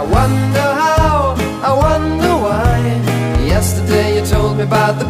I wonder how, I wonder why. Yesterday you told me about the